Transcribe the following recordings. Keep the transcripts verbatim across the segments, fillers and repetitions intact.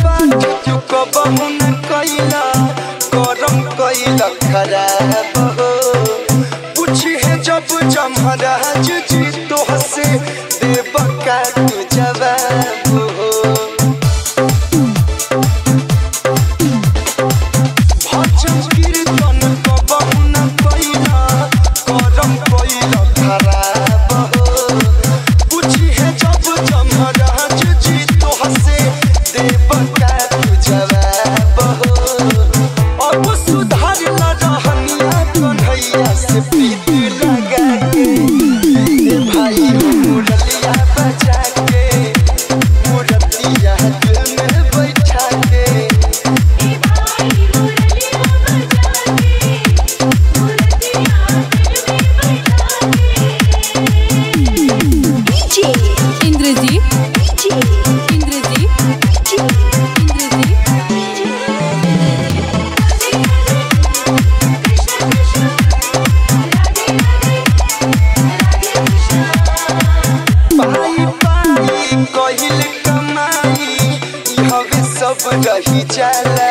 बात जो कबहू न कइला करम कइला खराब हो पूछी है जब जमराज जी तो हसे देव का तू जवाब हो भजन कीर्तन कबहू न कइला करम कइला खराब हो पूछी है जब जमराज जी तो हसे देव का तू जवाब हो अब सुधार न रहनिया कन्हैया से प्रीत लगा के भाई मुरलिया बजा के मुरतिया दिल में बैठा के DJ Indrajeet DJ Indrajeet DJ पाई पाई कहिल कमाई हवे सब रही जाला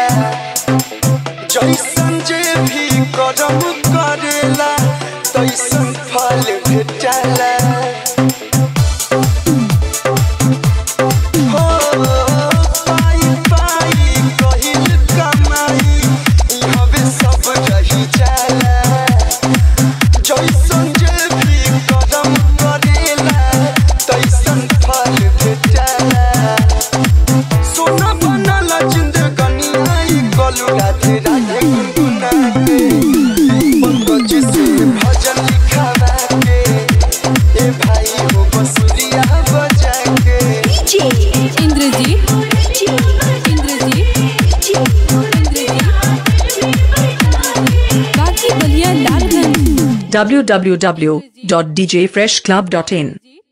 जैसन जे भी करम करेला तैसन फल भेटाला हो पाई पाई कहिल कमाई हवे सब रही जाला जैसन जे भी करम करेला तैसन फल भेटाला सोना बनला जिंदगनिया ई गलू राधे राधे गुनगुना के पंकज से भजन लिखावा के ए भाई हो बसुरिया बजा के DJ Indrajeet DJ Indrajeet DJ Indrajeet बाकी Ballia Lalganj w w w dot d j fresh club dot in